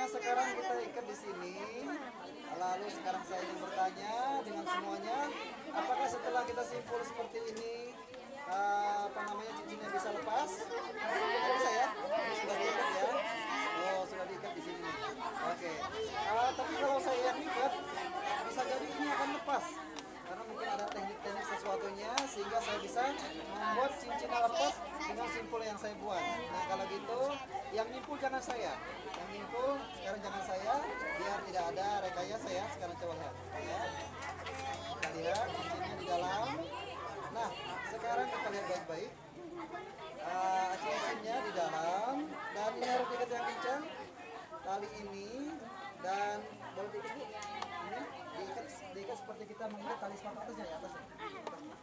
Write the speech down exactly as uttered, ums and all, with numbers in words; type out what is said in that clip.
cincinnya sekarang kita ikat di sini. Lalu sekarang saya ingin bertanya dengan semuanya, apakah setelah kita simpul seperti ini, uh, apa namanya cincinnya bisa lepas? Bisa ya? Sudah diikat ya? Oh, sudah diikat di sini. Oke. Uh, tapi kalau saya yang ikat, bisa jadi ini akan lepas. Karena mungkin ada teknik-teknik sesuatunya sehingga saya bisa membuat cincinnya lepas dengan simpul yang saya buat. Nah kalau gitu, yang nyimpul jangan saya, yang nyimpul sekarang jangan saya, biar tidak ada rekayasa ya. Sekarang coba lihat, ya. Kita lihat cincinnya di dalam. Nah sekarang kita lihat baik-baik. Uh, cincinnya di dalam dan ini harus diikat yang kencang. Tali ini dan boleh diikat bu. Ini diikat, diikat seperti kita mengikat tali sepatu atasnya ya atasnya.